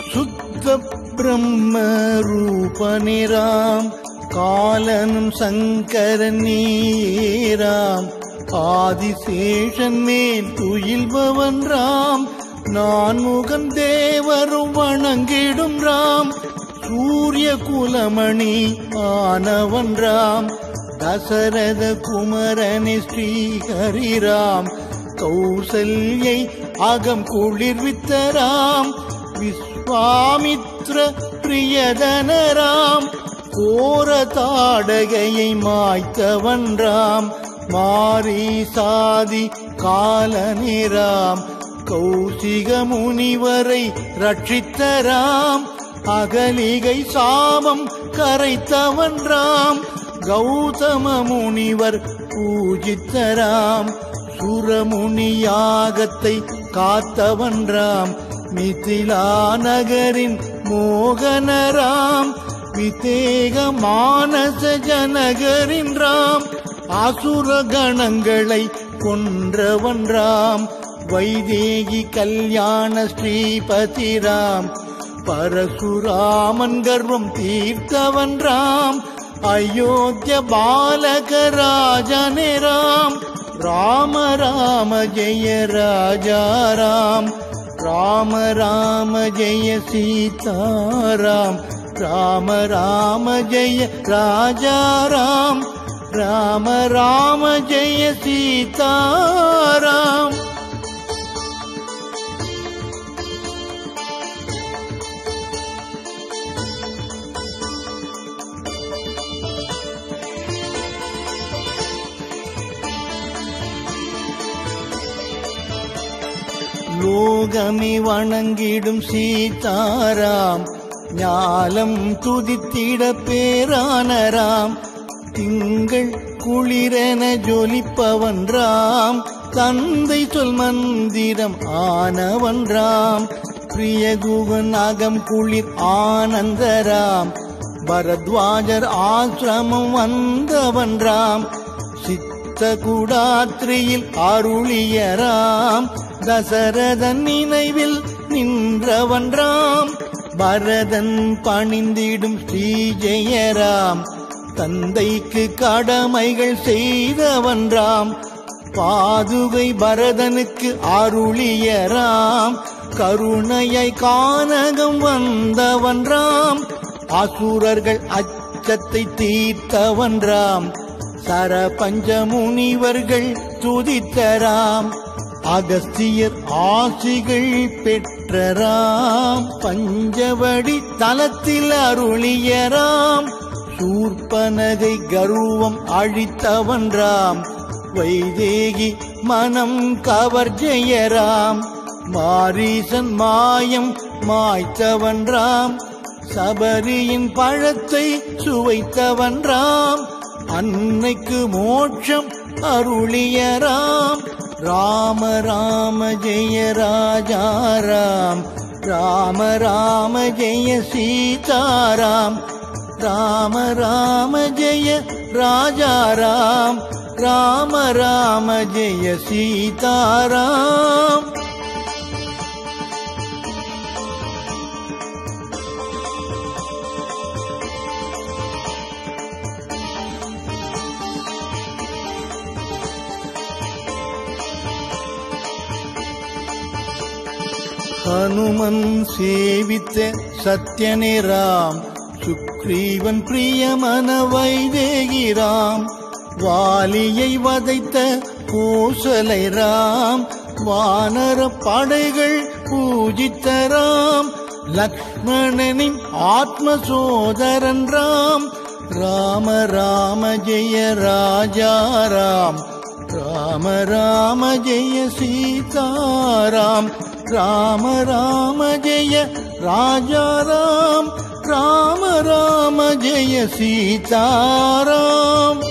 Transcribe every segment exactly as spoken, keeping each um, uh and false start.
சுத்த பிரம்ம ரூபனிராம் காலனும் சங்கரன் நீராம் ஆதிசேஷன் மேல் துயில்பவன் ராம் நான் முகன் தேவரும் வணங்கிடும் ராம் சூரிய குலமணி ஆனவன் ராம் தசரத குமரனே ஸ்ரீஹரிராம் கௌசல்யை அகம் குளிர்வித்த ராம் விஸ்வாமித்ர பிரியதனராம் கோர தாடகையை மாய்த்தவன் ராம் மாரி சாதி காலனிராம் கௌசிக முனிவரை ரட்சித்தராம் அகலிகை சாபம் கரைத்தவன் ராம் கௌதம முனிவர் பூஜித்தராம் சுரமுனி யாகத்தை காத்தவன் ராம் மிதிலா நகரின் மோகனராம் விதேக மானச ஜனகரின் ராம் அசுர கணங்களை கொன்றவன் ராம் வைதேகி கல்யாண ஸ்ரீபதி ராம் பரசுராமன் கர்வம் தீர்த்தவன் ராம் அயோத்திய பாலக ராஜனே ராம் ராம ராம ஜெய ராஜா ராம் ராம ராம ஜெய சீதாராம் ராம ராம ஜெய ராஜா ராம் ராம ராம ஜெய சீதாராம். லோகமே வணங்கிடும் சீதாராம் ஞாலம் துதித்திட பேரானராம் திங்கள் குளிரென ஜொலிப்பவன் ராம் தந்தை சொல் மந்திரம் ஆனவன் ராம் பிரியகுகன் அகம் குளிர் ஆனந்தராம் பரத்வாஜர் ஆசிரமம் வந்தவன் ராம் சித்த குடாத்ரியில் அருளியராம் தசரதன் நினைவில் நின்றவன் ராம் பரதன் பணிந்திடும் ஸ்ரீ ஜெயராம் தந்தைக்கு கடமைகள் செய்தவன் ராம் பாதுகை பரதனுக்கு அருளியராம் கருணையை கானகம் வந்தவன் ராம் அசுரர்கள் அச்சத்தை தீர்த்தவன் ராம் சரபஞ்ச முனிவர்கள் துதித்தராம் அகஸ்தியர் ஆசிகள் பெற்றராம் பஞ்சவடி தலத்தில் அருளியராம் சூர்பனகை கர்வம் அழித்தவன் ராம் வைதேகி மனம் கவர் ஜெயராம் மாரீசன் மாயம் மாய்த்தவன் ராம் சபரியின் பழத்தை சுவைத்தவன் ராம் அன்னைக்கு மோட்சம் அருளியராம் ராம ராம ஜெய ராஜா ராம் ராம ராம ஜெய சீதாராம் ராம ராம ஜெய ராஜா ராம் ராம ராம ஜெய சீதாராம். ஹனுமன் சேவித்த சத்யனே ராம் சுக்ரீவன் பிரியமன வைதேகி ராம் வாலியை வதைத்த கோசலை ராம் வானர படைகள் பூஜித்த ராம் லக்ஷ்மணனின் ஆத்ம சோதரன் ராம் ராம ராம ஜெய ராஜா ராம் ராம ராம ஜெய சீதாராம் ராம ராம ஜெய ராஜா ராம் ராம ராம ஜெய சீதாராம்.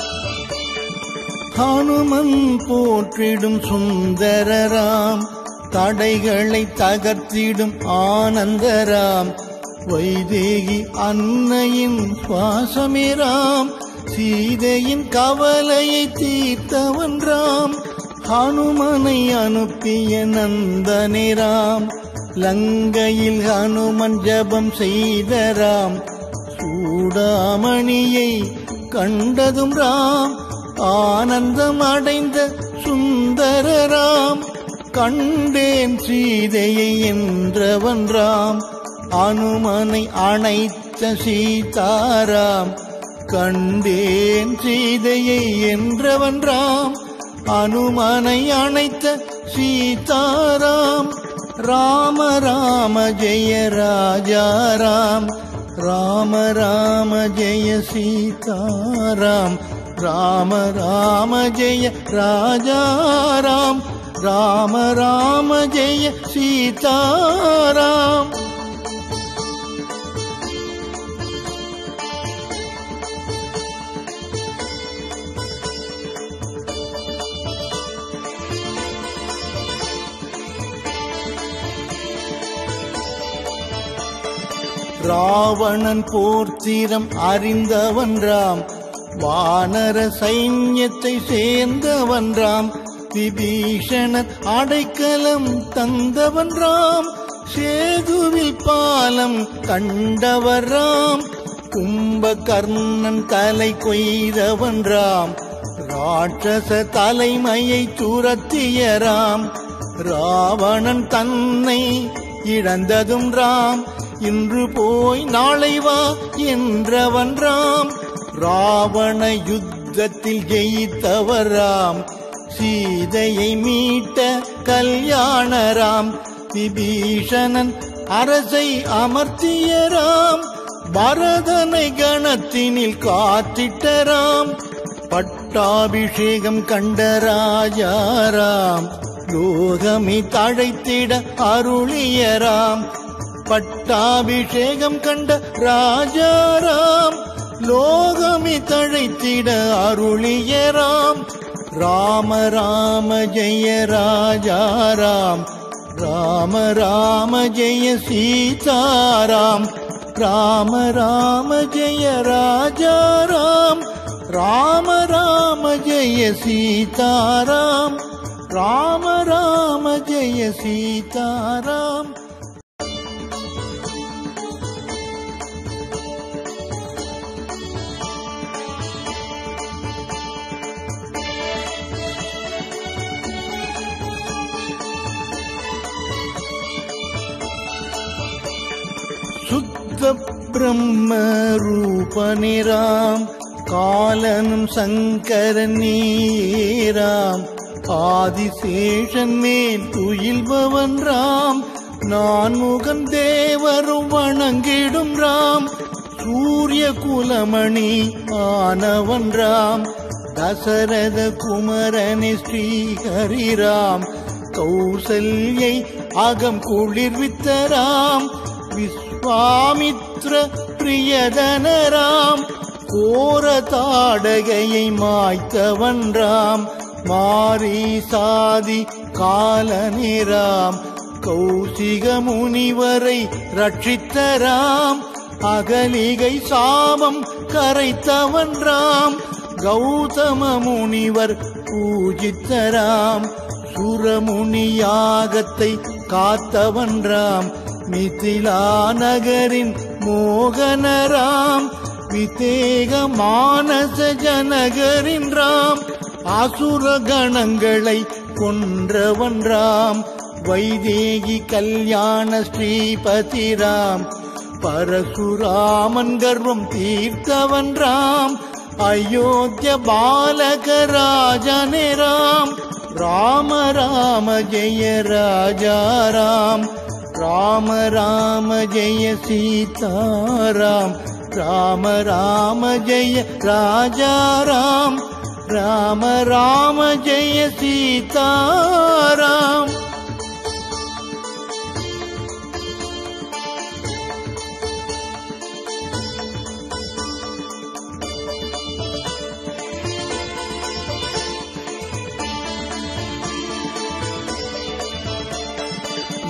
ஹனுமன் போற்றிடும் சுந்தரராம் தடைகளை தகர்த்திடும் ஆனந்தராம் வைதேகி அன்னையின் சுவாசமேராம் சீதையின் கவலையை தீர்த்தவன் ராம் ஹனுமனை அனுப்பிய நந்தனேராம் லங்கையில் ஹனுமன் ஜபம் செய்தராம் சூடாமணியை கண்டதும் ராம் ஆனந்தம் அடைந்த சுந்தரராம் கண்டேன் சீதையை என்றவன் ராம் அனுமனை அணைத்த சீதாராம் கண்டேன் சீதையை என்றவன் ராம் அனுமனை அணைத்த சீதாராம் ராம ராம ஜெய ராஜா ராம் ராம ராம ஜெய சீதாராம் ராம ராம ஜெய ராஜா ராம் ராம ராம ஜெய சீதாராம் ராவணன் போர்த்திரம் அறிந்தவன் ராம் வானர சைன்யத்தை சேர்ந்தவன் ராம் விபீஷணன் அடைக்கலம் தந்தவன் ராம் சேதுவில் பாலம் கண்டவர் ராம் கும்பகர்ணன் தலை கொய்தவன் ராம் ராட்சச தலைமையை துரத்திய ராம் ராவணன் தன்னை இழந்ததும் ராம் இன்று போய் நாளை வா என்றவன் ராம் ராவண யுத்தத்தில் ஜெயித்தவர் ராம் சீதையை மீட்ட கல்யாணராம் விபீஷணன் அரசை அமர்த்திய ராம் பரதனை கணத்தினில் காத்திட்டராம் பட்டாபிஷேகம் கண்ட ராஜாராம் லோகமி தழைத்திட அருளியராம் பட்டாபிஷேகம் கண்ட ராஜாராம் லோகமி தழைத்திட அருளியராம் ராம ராம ஜெய ராஜாராம் ராம ராம ஜெய சீதாராம் ராம ராம ஜெய ராஜாராம் ராம ராம ஜெய சீதாராம் ராம ராம ஜெய சீதாராம் சுத்த பிரம்ம ரூபனிராம் காலனும் சங்கரன் நீராம் ஆதிசேஷன் மேல் துயில்பவன் ராம் நான் முகன் தேவரும் வணங்கிடும் ராம் சூரிய குலமணி ஆனவன் ராம் தசரத குமரனே ஸ்ரீஹரிராம் கௌசல்யை அகம் குளிர்வித்தராம் விஸ்வாமித்ர பிரியதனராம் கோர தாடகையை மாய்த்தவன் ராம் மாரி சாதி காலனிராம் கௌசிக முனிவரை ரட்சித்தராம் அகலிகை சாபம் கரைத்தவன் ராம் கௌதம முனிவர் பூஜித்தராம் சுரமுனி யாகத்தை காத்தவன் ராம் மிதிலா நகரின் மோகனராம் விதேக மானச ஜனகரின் ராம் அசுர கணங்களை கொன்றவன் ராம் வைதேகி கல்யாண ஸ்ரீபதி ராம் பரசுராமன் கர்வம் தீர்த்தவன் ராம் அயோத்திய பாலக ராஜனே ராம் ராம ராம ஜெய ராஜா ராம் ராம ராம ஜெய சீதாராம் ராம ராம ஜெய ராஜா ராம் ராம ராம ஜெய சீதாராம்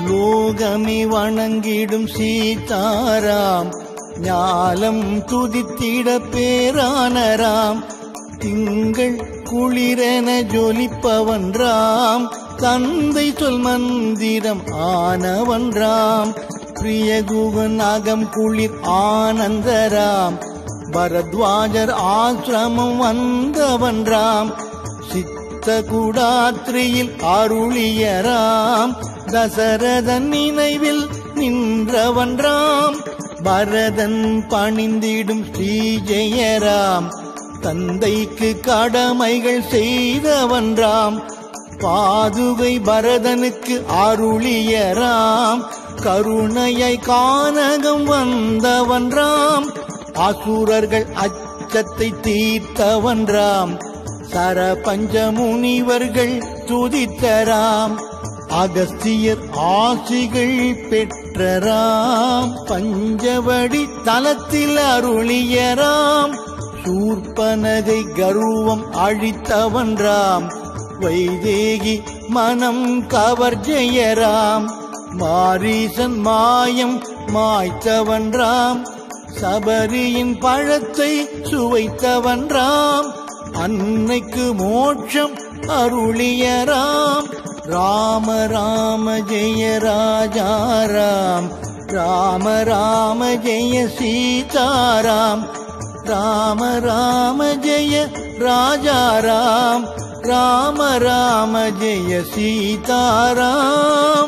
லோகமே வணங்கிடும் சீதாராம் ஞாலம் துதித்திட பேரானராம் திங்கள் குளிரென ஜொலிப்பவன்றாம் தந்தை சொல் மந்திரம் ஆனவன்றாம் பிரியகுகன் அகம் குளிர் ஆனந்தராம் பரத்வாஜர் ஆசிரமம் வந்தவன்றாம் சித்த குடாத்ரியில் அருளியராம் தசரதன் நினைவில் நின்றவன்றாம் பரதன் பணிந்திடும் ஸ்ரீஜெயராம் தந்தைக்கு கடமைகள் செய்தவன்றாம் பாதுகை பரதனுக்கு அருளியராம் கருணையை கானகம் வந்தவன்றாம் அசுரர்கள் அச்சத்தை தீர்த்தவன்றாம் சரபஞ்ச முனிவர்கள் துதித்தராம் அகஸ்தியர் ஆசிகள் பெற்றராம் பஞ்சவடி தலத்தில் அருளியராம் சூர்பனகை கர்வம் அழித்தவன்றாம் வைதேகி மனம் கவர்ஜெயராம் மாரீசன் மாயம் மாய்த்தவன்றாம் சபரியின் பழத்தை சுவைத்தவன்றாம் அன்னைக்கு மோட்சம் அருளியராம் ராம ராம ஜெய ராஜா ராம் ராம ராம ஜெய சீதாராம் ராம ராம ஜெய ராஜா ராம் ராம ராம ஜெய சீதாராம்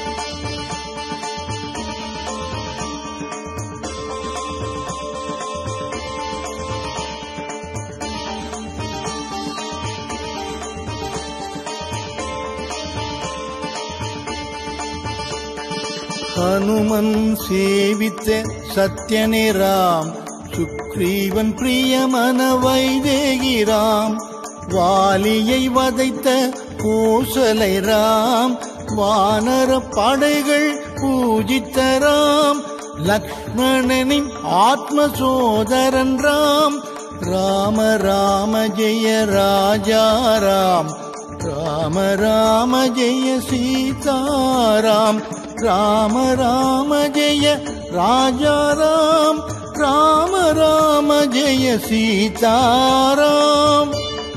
ஹனுமன் சேவித்த சத்யனே ராம் சுக்ரீவன் பிரியமன வைதேகிராம் வாலியை வதைத்த கோசலை ராம் வானர படைகள் பூஜித்தராம் லக்ஷ்மணனின் ஆத்ம சோதரன் ராம் ராம ராம ஜெய ராஜா ராம் ராம ராம ஜெய சீதாராம் ராம ராம ஜெய ராஜா ராம் ராம ராம ஜெய சீதாராம்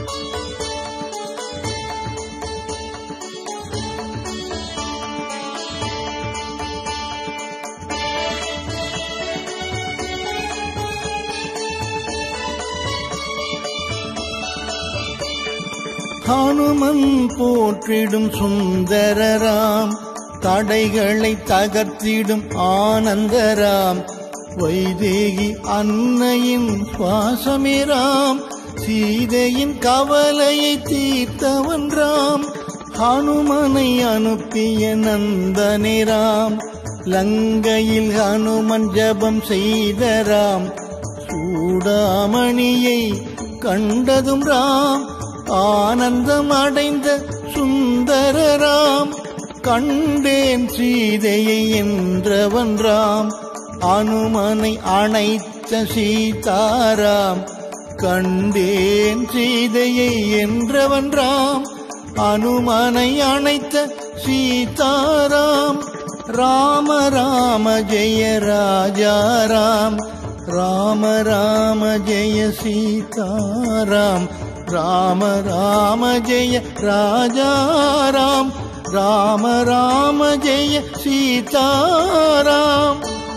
ஹனுமன் போற்றிடும் சுந்தரராம் தடைகளை தகர்த்திடும் ஆனந்தராம் வைதேகி அன்னையின் சுவாசமேராம் சீதையின் கவலையை தீர்த்தவன்றாம் ஹனுமனை அனுப்பிய நந்தனேராம் லங்கையில் ஹனுமன் ஜபம் செய்தராம் சூடாமணியை கண்டதும் ராம் ஆனந்தம் அடைந்த சுந்தரராம் கண்டேன் சீதையை என்றவன் ராம் அனுமனை அணைத்த சீதாராம் கண்டேன் சீதையை என்றவன் ராம் அனுமனை அணைத்த சீதாராம் ராம ராம ஜெய ராஜா ராம் ராம ராம ஜெய சீதாராம் ராம ராம ஜெய ராஜா ராம் ராம ராம ஜெய சீதாராம்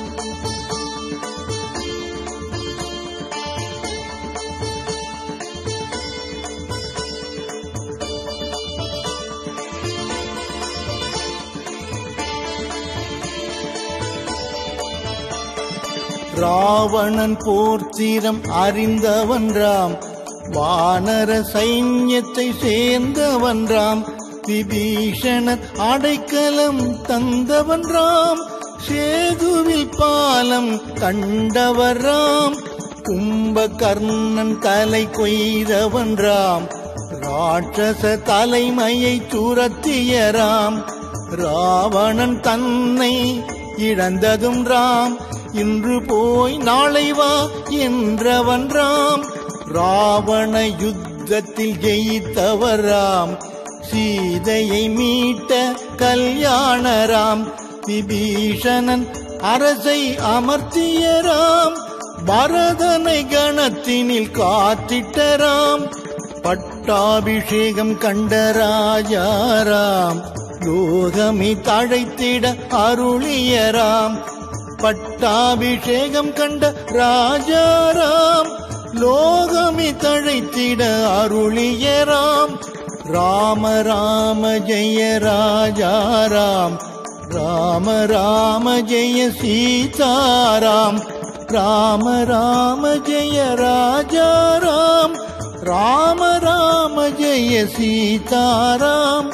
ராவணன் போர்த்திரம் அறிந்தவன் ராம் வானர சைன்யத்தை சேர்ந்தவன் ராம் விபீஷணன் அடைக்கலம் தந்தவன் ராம் சேதுவில் பாலம் கண்டவர் ராம் கும்பகர்ணன் தலை கொய்தவன் ராம் ராட்சச தலைமையை துரத்திய ராம் ராவணன் தன்னை இழந்ததும் ராம் இன்று போய் நாளை வா என்றவன் ராம் ராவண யுத்தத்தில் ஜெயித்தவர் ராம் சீதையை மீட்ட கல்யாணராம். விபீஷணன் அரசை அமர்த்தியராம். பரதனை கணத்தினில் காத்திட்டராம். பட்டாபிஷேகம் கண்ட ராஜாராம். லோகமி தழைத்திட அருளியராம். பட்டாபிஷேகம் கண்ட ராஜாராம். லோகமி தழைத்திட அருளியராம். ராம ராம ஜெய ராஜாராம். ராம ராம ஜெய சீதாராம். ராம ராம ஜெய ராஜாராம். ராம ராம ஜெய சீதாராம்.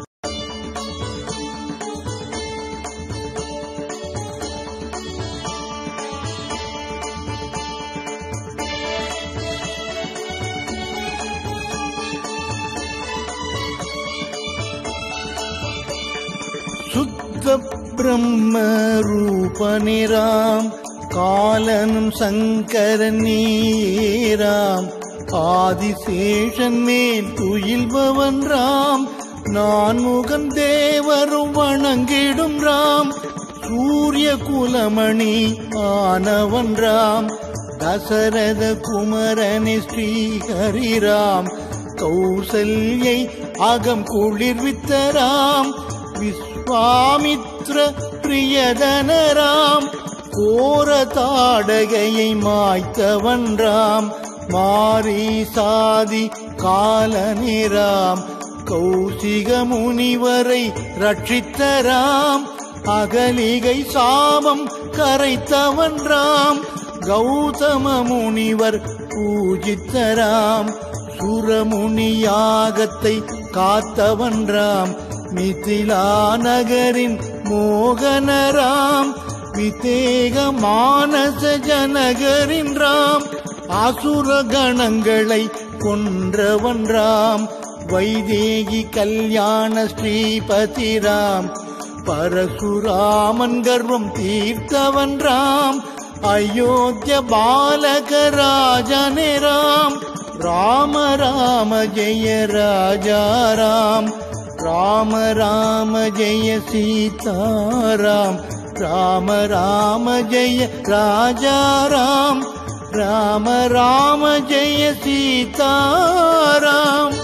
சுத்த பிரம்ம ரூபனிராம். காலனும் சங்கரன் நீராம். ஆதிசேஷன் மேல் துயில்பவன் ராம். நான்முகன் தேவரும் வணங்கிடும் ராம். சூரிய குலமணி ஆனவன் ராம். தசரத குமரனே ஸ்ரீஹரிராம். கௌசல்யை அகம் குளிர்வித்தராம். விஸ்வாமித்ர பிரியதனராம். கோர தாடகையை மாய்த்தவன் ராம். மாரி சாதி காலனிராம். கௌசிக முனிவரை ரட்சித்தராம். அகலிகை சாபம் கரைத்தவன் ராம். கௌதம முனிவர் பூஜித்தராம். சுரமுனி யாகத்தை காத்தவன் ராம். மிதிலா நகரின் மோகனராம். விதேக மானச ஜனகரின் ராம். அசுர கணங்களை கொன்றவன் ராம். வைதேகி கல்யாண ஸ்ரீபதி ராம். பரசுராமன் கர்வம் தீர்த்தவன் ராம். அயோத்திய பாலக ராஜனே ராம். ராம ராம ஜெய ராஜாராம். ராம ராம ஜெய சீதாராம். ராம ராம ஜெய ராஜாராம். ராம ராம ஜெய சீதாராம்.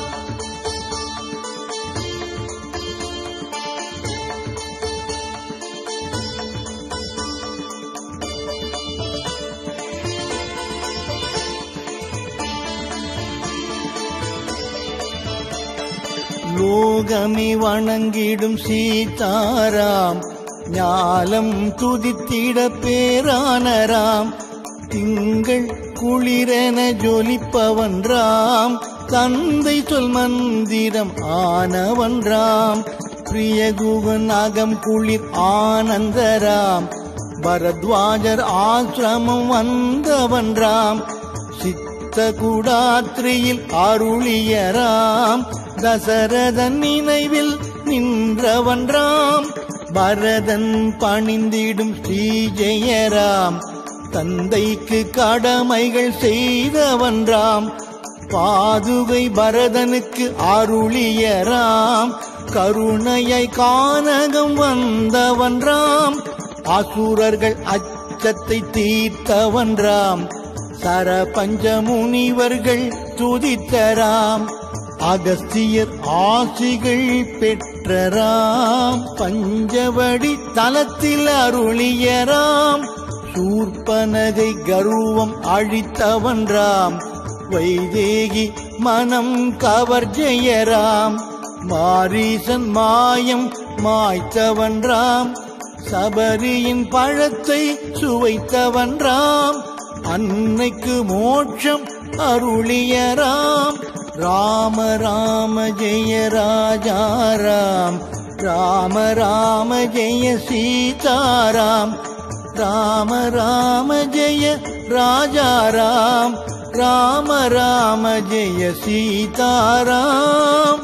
லோகமி வணங்கிடும் சீதாராம். ஞாலம் துதித்திட பேரானராம். திங்கள் குளிரென ஜொலிப்பவன் ராம். தந்தை சொல் மந்திரம் ஆனவன் ராம். பிரியகுவன் அகம் குளிர் ஆனந்தராம். பரத்வாஜர் ஆசிரமம் வந்தவன் ராம். சித்த குடாத்ரியில் அருளியராம். தசரதன் நினைவில் நின்றவன் ராம். பரதன் பணிந்திடும் ஸ்ரீஜெயராம். தந்தைக்கு கடமைகள் செய்தவன் ராம். பாதுகை பரதனுக்கு அருளியராம். கருணையை கானகம் வந்தவன் ராம். அசுரர்கள் அச்சத்தை தீர்த்தவன் ராம். சரபஞ்ச முனிவர்கள் துதித்தராம். அகஸ்தியர் ஆசிகள் பெற்றராம். பஞ்சவடி தலத்தில் அருளியராம். சூர்பனகை கர்வம் அழித்தவன் ராம். வைதேகி மனம் கவர்ஜெயராம். மாரீசன் மாயம் மாய்த்தவன் ராம். சபரியின் பழத்தை சுவைத்தவன் ராம். அன்னைக்கு மோட்சம் அருளியராம். ராம ராம ஜெய ராஜாராம். ராம ராம ஜெய சீதாராம். ராம ராம ஜெய ராஜாராம். ராம ராம ஜெய சீதாராம்.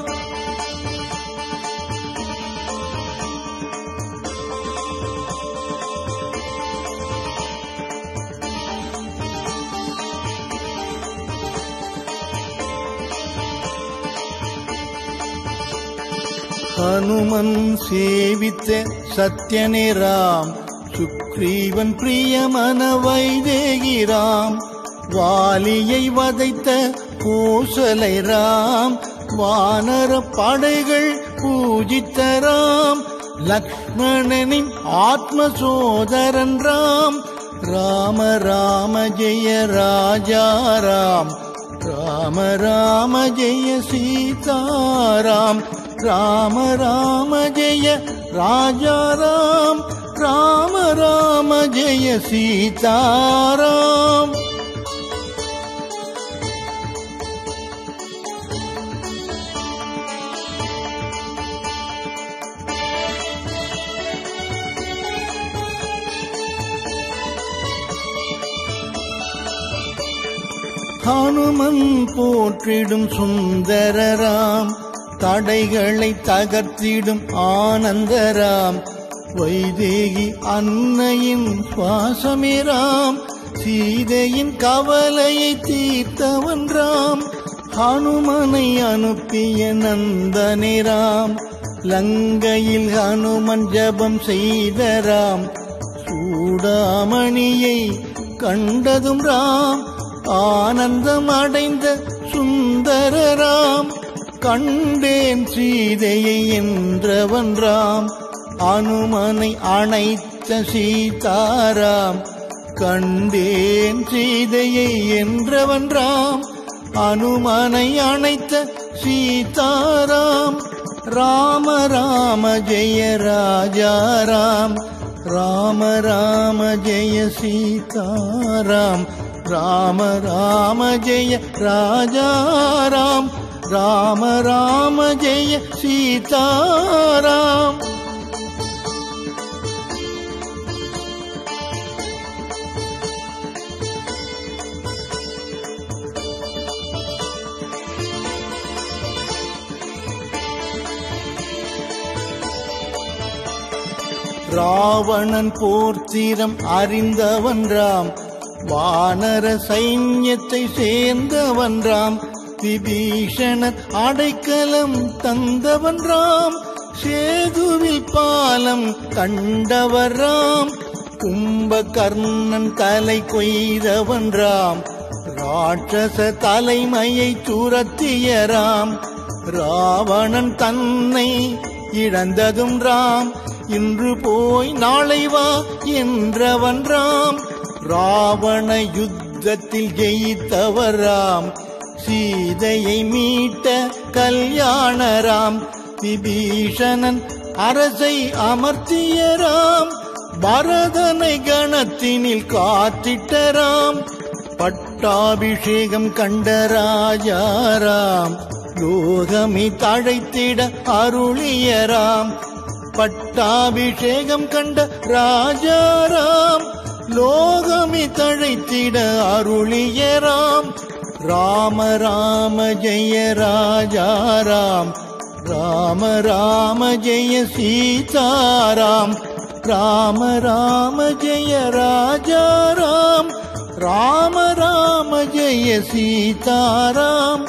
ஹனுமன் சேவித்த சத்யனே ராம், சுக்ரீவன் பிரியமன வைதேகி ராம், வாலியை வதைத்த கோசலை ராம், வானர படைகள் பூஜித்த ராம், லக்ஷ்மணனின் ஆத்ம சோதரன் ராம், ராம ராம ஜெய ராஜா ராம், ராம ராம ஜெய சீதாராம், ராம ராம ஜெய ராஜா ராம், ராம ராம ஜெய சீதாராம். ஹனுமன் போற்றிடும் சுந்தரராம், தடைகளை தகர்த்திடும் ஆனந்தராம், வைதேகி அன்னையின் சுவாசமேராம், சீதையின் கவலையை தீர்த்தவன் ராம், ஹனுமனை அனுப்பிய நந்தனேராம், லங்கையில் ஹனுமன் ஜபம் செய்தராம், சூடாமணியை கண்டதும் ராம், ஆனந்தம் அடைந்த சுந்தரராம், கண்டேன் சீதையை என்றவன் ராம், அனுமனை அணைத்த சீதாராம், கண்டேன் சீதையை என்றவன் ராம், அனுமனை அணைத்த சீதாராம், ராம ராம ஜெய ராஜா ராம், ராம ராம ஜெய சீதாராம், ராம ராம ஜெய ராஜா ராம், ராம ராம ஜெய சீதாராம். ராவணன் போர்த்திரம் அறிந்தவன் ராம், வானர சைன்யத்தை சேர்ந்தவன் ராம், விபீஷணன் அடைக்கலம் தந்தவன் ராம், சேதுவில் பாலம் கண்டவர் ராம், கும்பகர்ணன் தலை கொய்தவன் ராம், ராட்சச தலைமையை துரத்திய ராம், ராவணன் தன்னை இழந்ததும் ராம், இன்று போய் நாளை வா என்றவன் ராம், ராவண யுத்தத்தில் ஜெயித்தவர் ராம், சீதையை மீட்ட கல்யாணராம், விபீஷணன் அரசை அமர்த்திய ராம், பரதனை கணத்தினில் காத்திட்டராம், பட்டாபிஷேகம் கண்ட ராஜாராம், லோகமே தழைத்திட அருளியராம், பட்டாபிஷேகம் கண்ட ராஜாராம், லோகமே தழைத்திட அருளியராம், ராம ராம ஜெய ராஜாராம், ராம ராம ஜெய சீதாராம், ராம ராம ஜெய ராஜாராம், ராம ராம ஜெய சீதாராம்.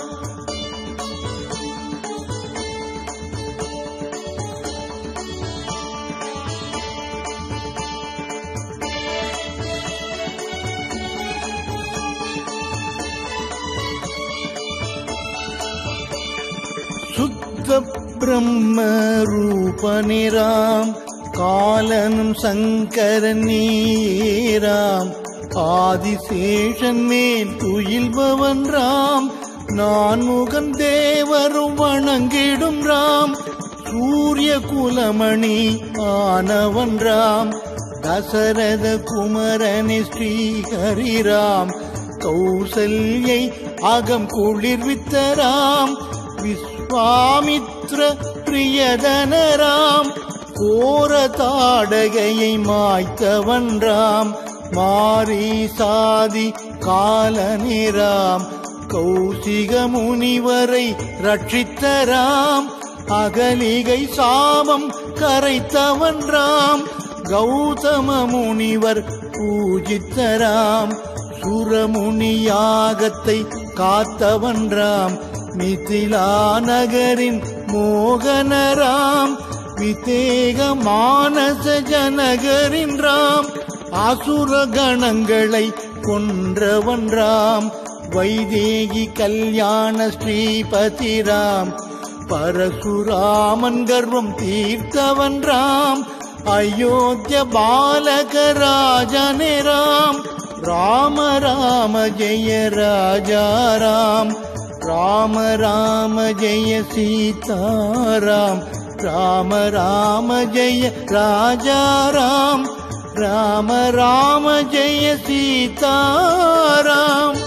சுத்த பிரம்ம ரூபனிராம், காலனும் சங்கரன் நீராம், ஆதிசேஷன் மேல் துயில்பவன் ராம், நான்முகன் தேவரும் வணங்கிடும் ராம், சூரிய குலமணி ஆனவன் ராம், தசரத குமரனே ஸ்ரீஹரிராம், கௌசல்யை அகம் குளிர்வித்தராம், விஸ்வாமித்ர பிரியதனராம், கோர தாடகையை மாய்த்தவன் ராம், மாரி சாதி காலனிராம், கௌசிக முனிவரை ரட்சித்தராம், அகலிகை சாபம் கரைத்தவன் ராம், கௌதம முனிவர் பூஜித்தராம், சுரமுனி யாகத்தை காத்தவன் ராம், மிதிலா நகரின் மோகன ராம் விதேக மானச ஜனகரின் ராம் அசுர கணங்களை கொன்றவன் ராம் வைதேகி கல்யாண ஸ்ரீபதி ராம் பரசுராமன் கர்வம் தீர்த்தவன் ராம் அயோத்திய பாலக ராஜனே ராம் ராம ராம ஜெய ராஜா ராம் ராம ராம ஜெய சீதாராம் ராம ராம ஜெய ராஜா ராம் ராம ராம ஜெய சீதாராம்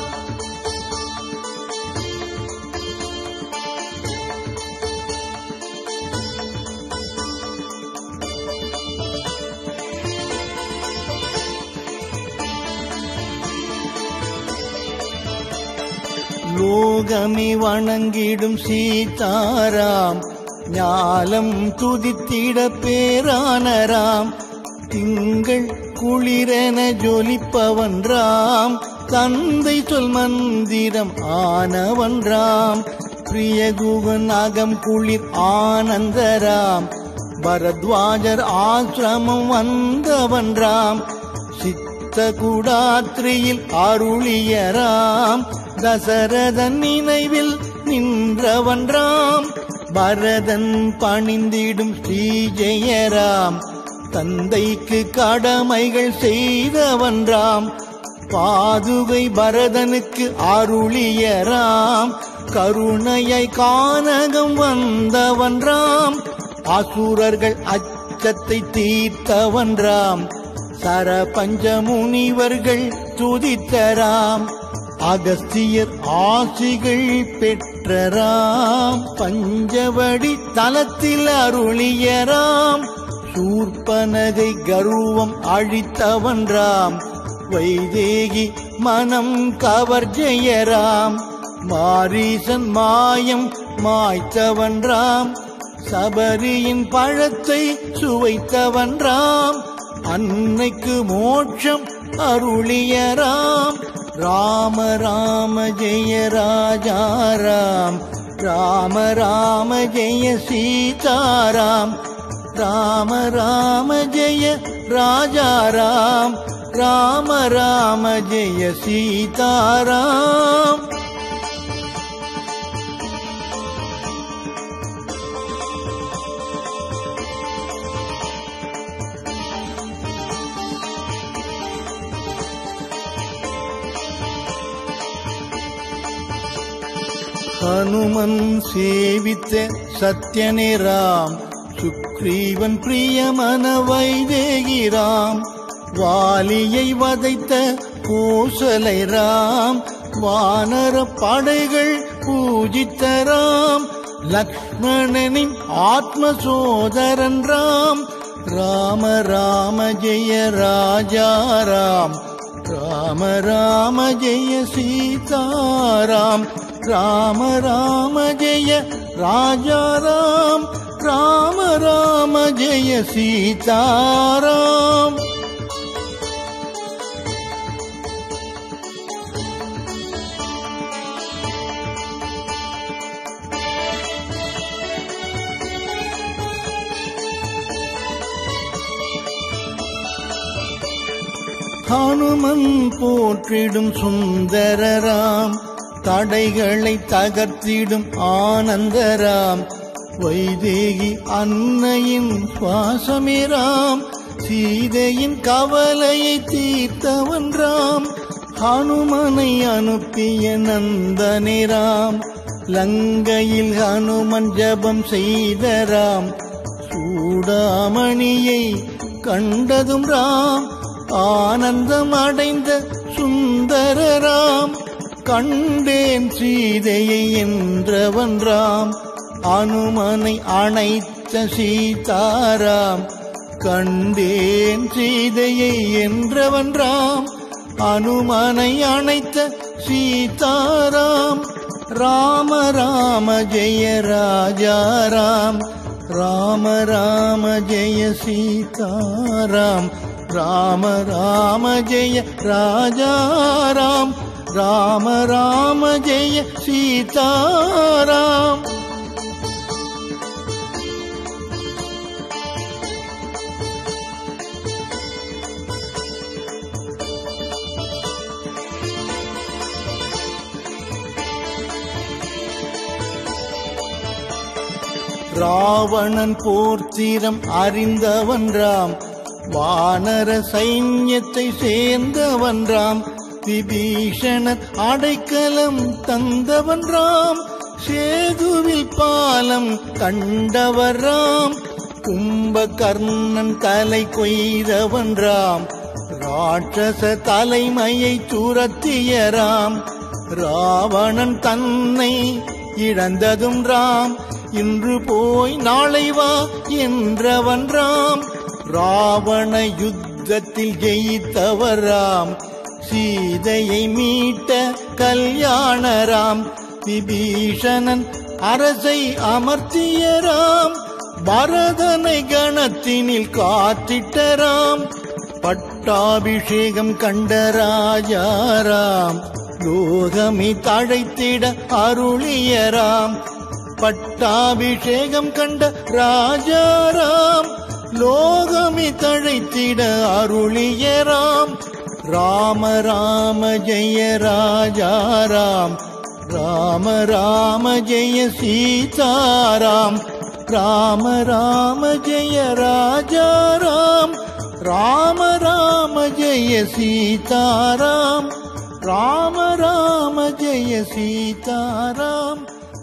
லோகமே வணங்கிடும் சீதாராம் ஞாலம் துதித்திட பேரானராம் திங்கள் குளிரென ஜொலிப்பவன் ராம் தந்தை சொல் மந்திரம் ஆனவன் ராம் பிரியகுவன் அகம் குளிர் ஆனந்தராம் பரத்வாஜர் ஆசிரமம் வந்தவன் ராம் சித்த குடாத்ரியில் அருளிய ராம் தசரதன் நினைவில் நின்றவன் ராம் பரதன் பணிந்திடும் ஸ்ரீ ஜெயராம் தந்தைக்கு கடமைகள் செய்தவன் ராம் பாதுகை பரதனுக்கு அருளிய ராம் கருணையை கானகம் வந்தவன் ராம் அசுரர்கள் அச்சத்தை தீர்த்தவன் ராம் சரபஞ்ச முனிவர்கள் துதித்தராம் அகஸ்தியர் ஆசிகள் பெற்றராம் பஞ்சவடி தலத்தில் அருளியராம் சூர்பனகை கர்வம் அழித்தவன் ராம் வைதேகி மனம் கவர் ஜெயராம் மாரீசன் மாயம் மாய்த்தவன் ராம் சபரியின் பழத்தை சுவைத்தவன் ராம் அன்னைக்கு மோட்சம் அருளியராம் ராம ராம ஜெய ராஜா ராம் ராம ராம ஜெய சீதாராம் ராம ராம ஜெய ராஜா ராம் ராம ராம ஜெய சீதாராம் ஹனுமன் சேவித்த சத்யனே ராம் சுக்ரீவன் பிரியமன வைதேகி ராம் வாலியை வதைத்த கோசலை ராம் வானர படைகள் பூஜித்த ராம் லக்ஷ்மணனின் ஆத்ம சோதரன் ராம் ராம ராம ஜெய ராஜா ராம் ராம ராம ஜெய சீதாராம் ராம ராம ஜெய ராஜா ராம் ராம ராம ஜெய சீதாராம் ஹனுமன் போற்றிடும் சுந்தரராம் தடைகளை தகர்த்திடும் ஆனந்தராம் வைதேகி அன்னையின் சுவாசமே ராம் சீதையின் கவலையை தீர்த்தவன் ராம் ஹனுமனை அனுப்பிய நந்தனே ராம் லங்கையில் ஹனுமன் ஜபம் செய்த ராம் சூடாமணியை கண்டதும் ராம் ஆனந்தம் அடைந்த சுந்தரராம் கண்டேன் சீதையை என்றவன் ராம் அனுமனை அணைத்த சீதாராம் கண்டேன் சீதையை என்றவன் ராம் அனுமனை அணைத்த சீதாராம் ராம ராம ஜெய ராஜா ராம் ராம ராம ஜெய சீதாராம் ராம ராம ஜெய ராஜா ராம் ராம ராம ஜெய சீதாராம் ராவணன் போர்த்திரம் அறிந்தவன்றாம், வானர சைன்யத்தை சேர்ந்தவன்றாம், விபீஷணன் அடைக்கலம் தந்தவன்றாம், சேதுவில் பாலம் கண்டவராம், கும்பகர்ணன் தலை கொய்தவன்றாம், ராட்சச தலைமையை துரத்தியராம், ராவணன் தன்னை இழந்ததும் ராம், இன்று போய் நாளை வா என்றவன்றாம், ராவண யுத்தத்தில் ஜெயித்தவராம், சீதையை மீட்ட கல்யாணராம், விபீஷணன் அரசை அமர்த்தியராம், பரதனை கணத்தினில் காத்திட்டராம், பட்டாபிஷேகம் கண்ட ராஜாராம், லோகமே தழைத்திட அருளியராம், பட்டாபிஷேகம் கண்ட ராஜாராம், லோகமே தழைத்திட அருளியராம், ராம ராம ஜெய ராஜாராம், ராம ராம ஜெய சீதாராம், ராம ராம ஜெய ராஜாராம், ராம ராம ஜெய சீதாராம், ராம ராம ஜெய சீதாராம்.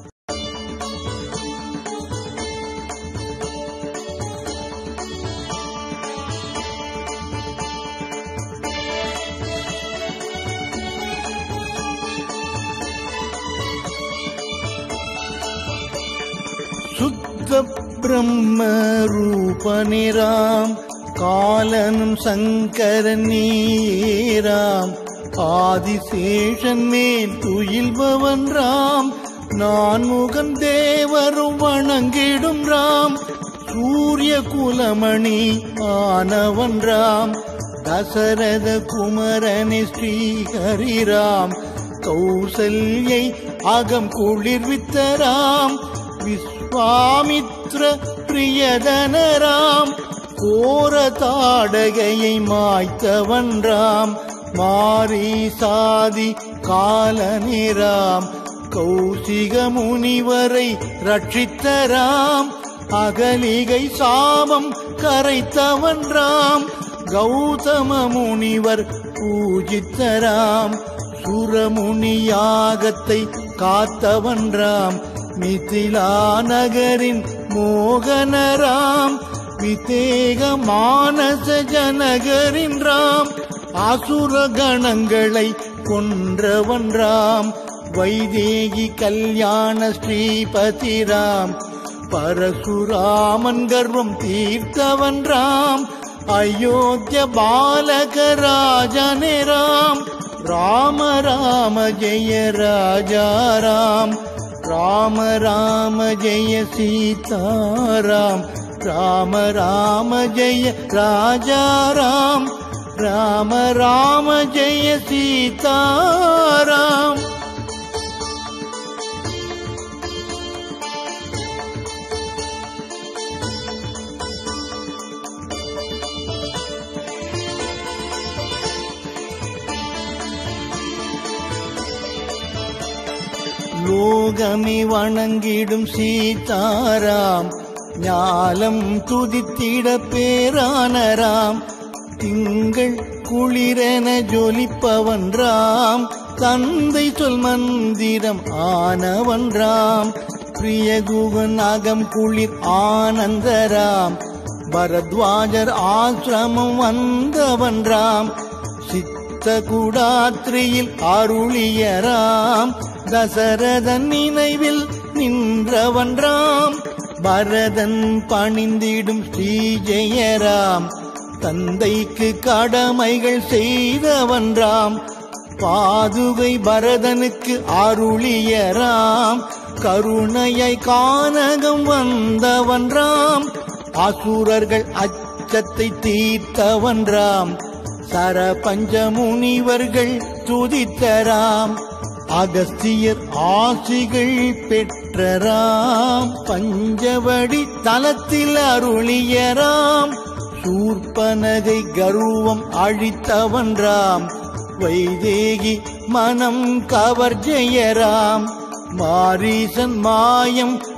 சுத்த பிரம்ம ரூபனிராம், காலனும் சங்கரன் நீராம், ஆதிசேஷன் மேல் துயில்பவன் ராம், நான் முகன் தேவரும் வணங்கிடும் ராம், சூரிய குலமணி ஆனவன் ராம், தசரத குமரனே ஸ்ரீஹரிராம், கௌசல்யை அகம் குளிர்வித்தராம், விஸ்வாமித்ர பிரியதனராம், கோர தாடகையை மாய்த்தவன்றாம், மாரி சாதி காலனிராம், கௌசிக முனிவரை ரட்சித்தராம், அகலிகை சாபம் கரைத்தவன்றாம், கௌதம முனிவர் பூஜித்தராம், சுரமுனி யாகத்தை காத்தவன்றாம், மிதிலா நகரின் மோகனராம், விதேக மானச ஜனகரின் ராம், அசுர கணங்களை கொன்றவன்றாம், வைதேகி கல்யாண ஸ்ரீபதிராம், பரசுராமன் கர்வம் தீர்த்தவன்றாம், அயோத்திய பாலகராஜனேராம், ராம ராம ஜெய ராஜாராம், ராம ராம ஜெய சீதாராம், ராம ராம ஜெய ராஜாராம், ராம ராம ஜெய சீதாராம். லோகமே வணங்கிடும் சீதாராம், ஞாலம் துதித்திட பேரானராம், திங்கள் குளிரென ஜொலிப்பவன்றாம், தந்தை சொல் மந்திரம் ஆனவன்றாம், பிரியகுகன் அகம் குளிர் ஆனந்தராம், பரத்வாஜர் ஆசிரமம் வந்தவன்றாம், சித்த குடாத்ரியில் அருளியராம், தசரதன் நினைவில் நின்றவன்றாம், பரதன் பணிந்திடும் ஸ்ரீஜெயராம், தந்தைக்கு கடமைகள் செய்தவன்றாம், பாதுகை பரதனுக்கு அருளியராம், கருணையை கானகம் வந்தவன்றாம், அசுரர்கள் அச்சத்தை தீர்த்தவன்றாம், சரபஞ்ச முனிவர்கள் துதித்தராம், அகஸ்தியர் ஆசிகள் பெற்றராம், பஞ்சவடி தலத்தில் அருளியராம், சூர்பனகை கர்வம் அழித்தவன்றாம், வைதேகி மனம் கவர்ஜெயராம், மாரீசன் மாயம்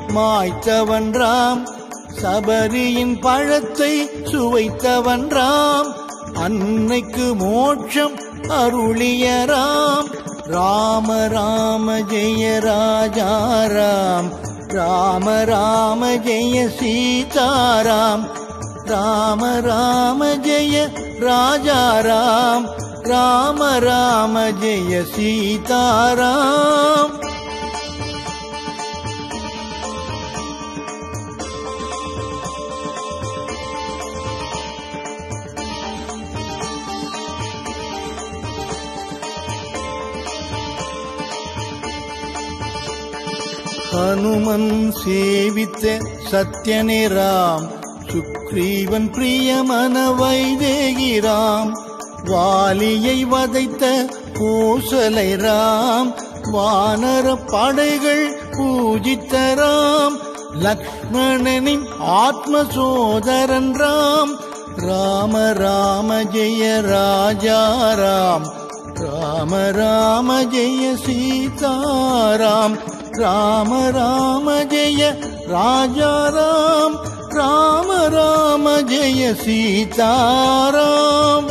மாய்த்தவன் ராம், சபரியின் பழத்தை சுவைத்தவன் ராம், அன்னைக்கு மோட்சம் அருளிய ராம். ராம ராம ஜெய ராஜா ராம், ராம ராம ஜெய சீதாராம், ராம ராம ஜெய ராஜா ராம், ராம ராம ஜெய சீதாராம். ஹனுமன் சேவித்த சத்யனே ராம், சுக்ரீவன் பிரியமன வைதேகி ராம், வாலியை வதைத்த கோசலை ராம், வானர படைகள் பூஜித்த ராம், லக்ஷ்மணனின் ஆத்ம சோதரன் ராம். ராம ராம ஜெய ராஜா ராம், ராம ராம ஜெய சீதாராம், ராம ராம ஜெய ராஜா ராம், ராம ராம ஜெய சீதாராம்.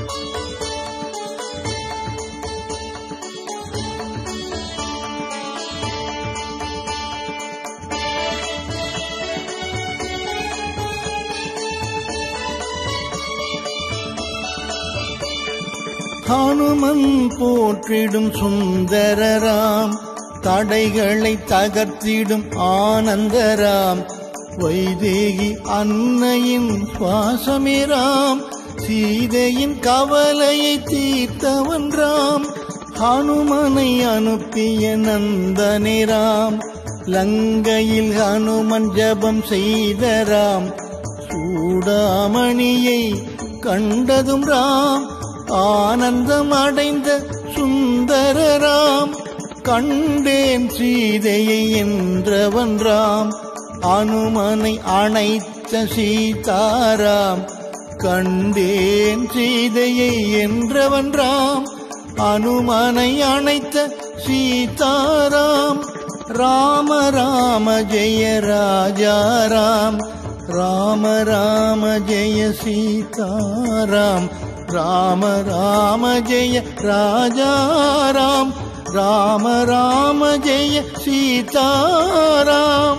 ஹனுமன் போற்றிடும் சுந்தரராம், தடைகளை தகர்த்திடும் ஆனந்தராம், வைதேகி அன்னையின் சுவாசமே ராம், சீதையின் கவலையை தீர்த்தவன் ராம், ஹனுமனை அனுப்பிய நந்தனே ராம், லங்கையில் ஹனுமன் ஜபம் செய்த ராம், சூடாமணியை கண்டதும் ராம், ஆனந்தம் அடைந்த சுந்தரராம், கண்டேன் சீதையை என்றவன் ராம், அனுமனை அணைத்த சீதாராம், கண்டேன் சீதையை என்றவன் ராம், அனுமனை அணைத்த சீதாராம். ராம ராம ஜெய ராஜா ராம், ராம ராம ஜெய சீதாராம், ராம ராம ஜெய ராஜா ராம், ராம ராம ஜெய சீதாராம்.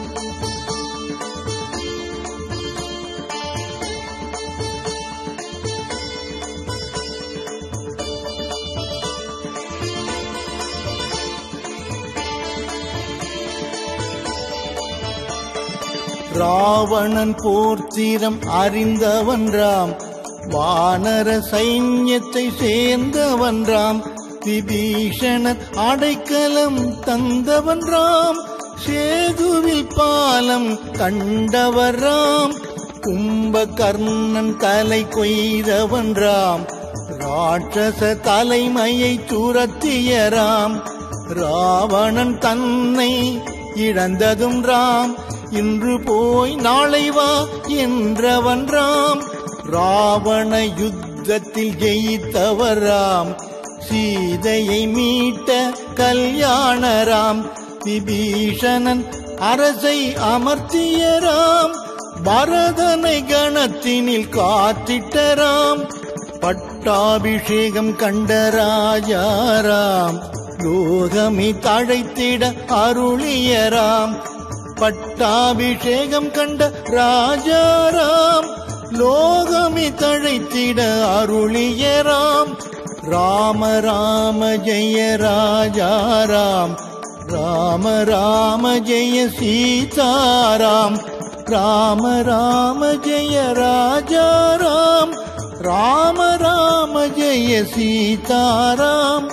ராவணன் போர்த்திரம் அறிந்தவன் ராம், வானர சைன்யத்தை சேர்ந்தவன் ராம், விபீஷணன் அடைக்கலம் தந்தவன் ராம், சேதுவில் பாலம் கண்டவர் ராம், கும்பகர்ணன் தலை கொய்தவன் ராம், ராட்சச தலைமையை துரத்திய ராம், ராவணன் தன்னை இழந்ததும் ராம், இன்று போய் நாளை வா என்றவன் ராம், ராவண யுத்தத்தில் ஜெயித்தவர் ராம், சீதையை மீட்ட கல்யாணராம், விபீஷணன் அரசை அமர்த்திய ராம், பரதனை கணத்தினில் காத்திட்டராம், பட்டாபிஷேகம் கண்ட ராஜாராம், லோகமி தழைத்திட அருளியராம், பட்டாபிஷேகம் கண்ட ராஜாராம், லோகமி தழைத்திட அருளியராம். ராம ராம ஜெய ராஜாராம், ராம ராம ஜெய சீதாராம், ராம ராம ஜெய ராஜாராம், ராம ராம ஜெய சீதாராம்.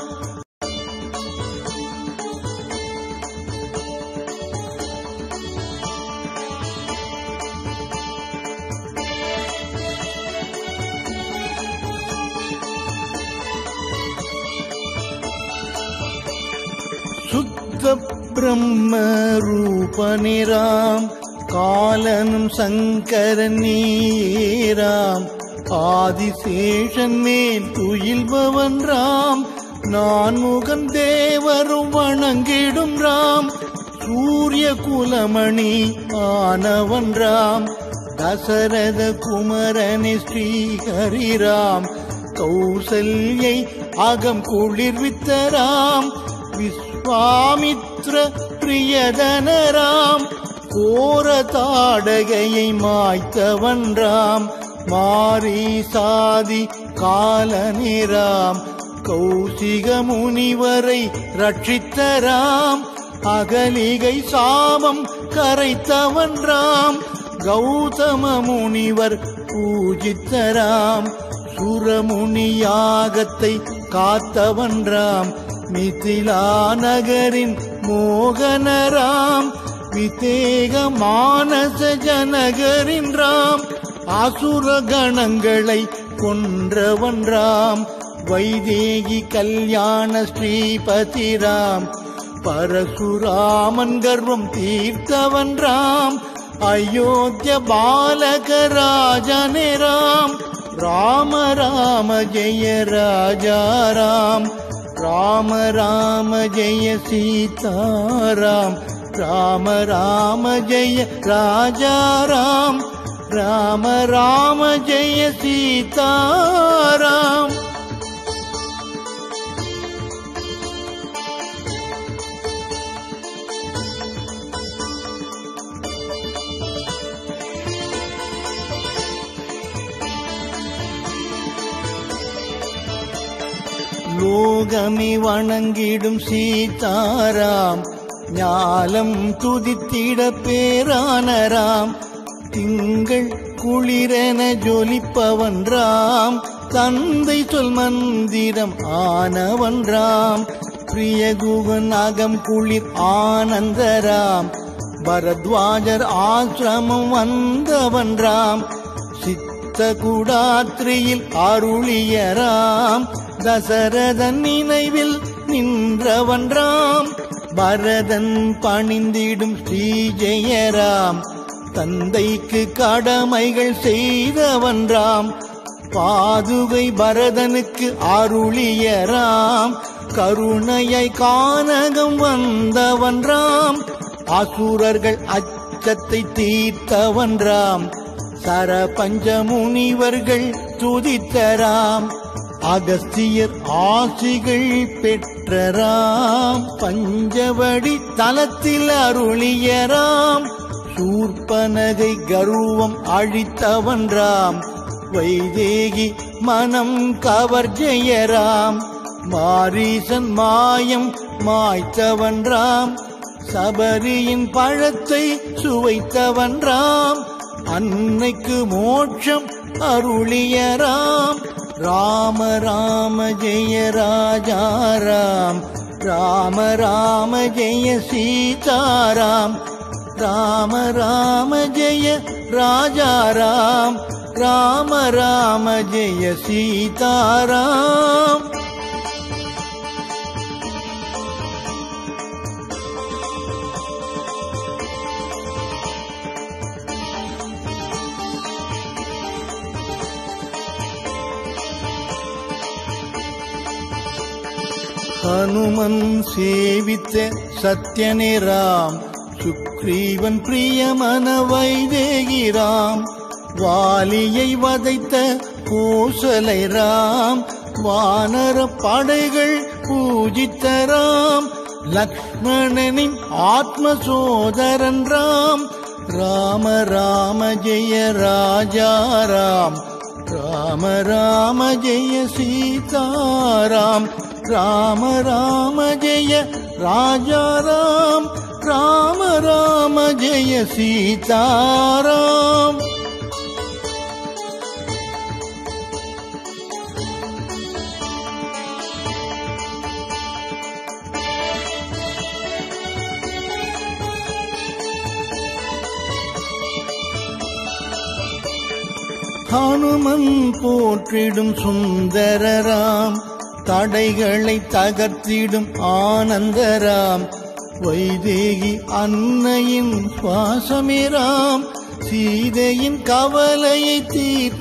சுத்த பிரம்ம ரூபனே ராம், காலனும் சங்கரன் நீராம், ஆதிசேஷன் மேல் துயில்பவன் ராம், நான் முகன் தேவரும் வணங்கிடும் ராம், சூரிய குலமணி ஆனவன்றாம் தசரத குமரனே ஸ்ரீஹரிராம் கௌசல்யை அகம் குளிர்வித்தராம் விஸ்வாமித்ர பிரியதனராம் கோர தாடகையை மாய்த்தவன்றாம் மாரி சாதி காலனிராம் கௌசிக முனிவரை ரட்சித்தராம் அகலிகை சாபம் கரைத்தவன்றாம் கௌதம முனிவர் பூஜித்தராம் சுரமுனி யாகத்தை காத்தவன்றாம் மிதிலா நகரின் மோகனராம் விதேக மானச ஜனகரின் ராம் அசுர கணங்களை கொன்றவன்றாம் வைதேகி கல்யாண ஸ்ரீபதிராம் பரசுராமன் கர்வம் தீர்த்தவன்றாம் அயோத்திய பாலகராஜனே ராம் ராம ராம ஜெய ராஜா ராம் ராம ராம ஜெய சீதாராம் ராம ராம ஜெய ராஜா ராம் ராம ராம ஜெய சீதாராம். லோகமே வணங்கிடும் சீதாராம் ஞாலம் துதித்திட பேரானராம் திங்கள் குளிரென ஜொலிப்பவன்றாம் தந்தை சொல் மந்திரம் ஆனவன்றாம் பிரியகுகன் அகம் குளிர் ஆனந்தராம் பரத்வாஜர் ஆசிரமம் வந்தவன்றாம் சித்த குடாத்ரியில் அருளியராம் தசரதன் நினைவில் நின்றவன்றாம் பரதன் பணிந்திடும் ஸ்ரீஜெயராம் தந்தைக்கு கடமைகள் செய்தவன்றாம் பாதுகை பரதனுக்கு அருளியராம் கருணையை கானகம் வந்தவன்றாம் அசுரர்கள் அச்சத்தை தீர்த்தவன்றாம் சரபஞ்ச முனிவர்கள் துதித்தராம் அகஸ்தியர் ஆசிகள் பெற்றராம் பஞ்சவடி தலத்தில் அருளியராம் சூர்பனகை கர்வம் அழித்தவன்றாம் வைதேகி மனம் கவர்ஜெயராம் மாரீசன் மாயம் மாய்த்தவன்றாம் சபரியின் பழத்தை சுவைத்தவன்றாம் அன்னைக்கு மோட்சம் அருளியராம் ராம ராம ஜெய ராஜா ராம் ராம ராம ஜெய சீதாராம் ராம ராம ஜெய ராஜா ராம் ராம ராம ஜெய சீதாராம். ஹனுமன் சேவித்த சத்யனே ராம் சுக்ரீவன் பிரியமன வைதேகி ராம் வாலியை வதைத்த கோசலை ராம் வானர படைகள் பூஜித்த ராம் லக்ஷ்மணனின் ஆத்ம சோதரன் ராம் ராம ராம ஜெய ராஜா ராம் ராம ராம ஜெய சீதாராம் ராம ராம ஜெய ராஜா ராம் ராம ராம ஜெய சீதாராம். ஹனுமன் போற்றிடும் சுந்தரராம் தடைகளை தகர்த்திடும் ஆனந்தராம் வைதேகி அன்னையின் சுவாசமேராம் சீதையின் கவலையை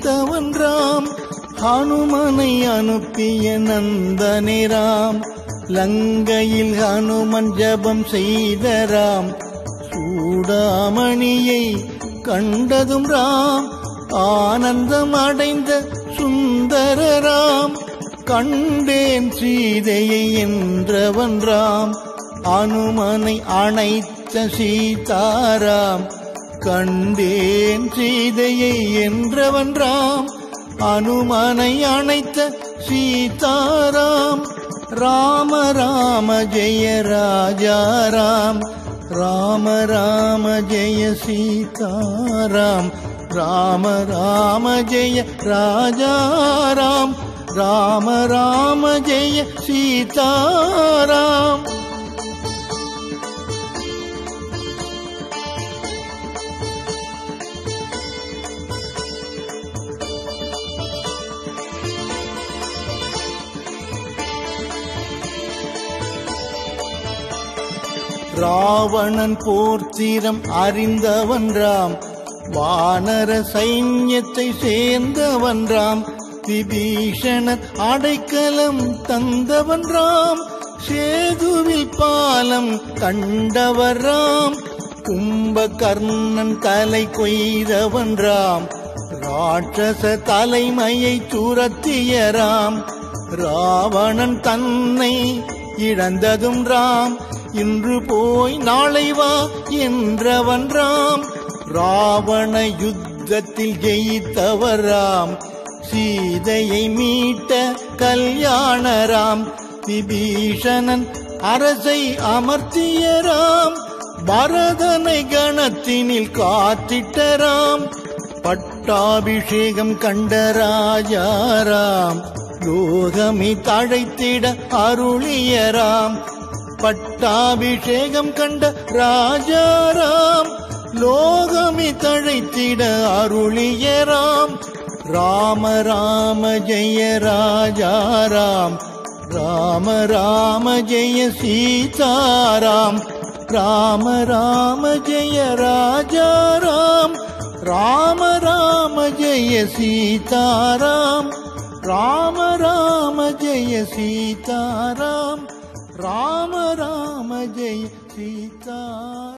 தீர்த்தவன்றாம் ஹனுமனை அனுப்பிய நந்தனேராம் லங்கையில் ஹனுமன் ஜபம் செய்தராம் சூடாமணியை கண்டதும் ராம் ஆனந்தம் அடைந்த சுந்தரராம் கண்டேன் சீதையை என்றவன் ராம் அனுமனை அணைத்த சீதாராம் கண்டேன் சீதையை என்றவன் ராம் அனுமனை அணைத்த சீதாராம் ராம ராம ஜெய ராஜாராம் ராம ராம ஜெய சீதாராம் ராம ராம ஜெய ராஜாராம் ராம ராம ஜெய சீதாராம். ராவணன் போர்த்திரம் அறிந்தவன் ராம் வானர சைன்யத்தை சேர்ந்தவன் ராம் விபீஷணன் அடைக்கலம் தந்தவன் ராம் சேதுவில் பாலம் கண்டவர் ராம் கும்பகர்ணன் தலை கொய்தவன் ராம் ராட்சச தலைமையை துரத்திய ராம் ராவணன் தன்னை இழந்ததும் ராம் இன்று போய் நாளை வா என்றவன் ராம் ராவண யுத்தத்தில் ஜெயித்தவர் ராம் சீதையை மீட்ட கல்யாணராம் விபீஷணன் அரசை அமர்த்திய ராம் பரதனை கணத்தினில் காத்திட்டராம் பட்டாபிஷேகம் கண்ட ராஜாராம் லோகமே தழைத்திட அருளியராம் பட்டாபிஷேகம் கண்ட ராஜாராம் லோகமே தழைத்திட அருளியராம் ராம ராம ஜெய ராஜாராம் ராம ராம ஜெய சீதாராம் ராம ராம ஜெய ராஜாராம் ராம ராம ஜெய சீதாராம் ராம ராம ஜெய சீதாராம் ராம ராம ஜெய சீதா.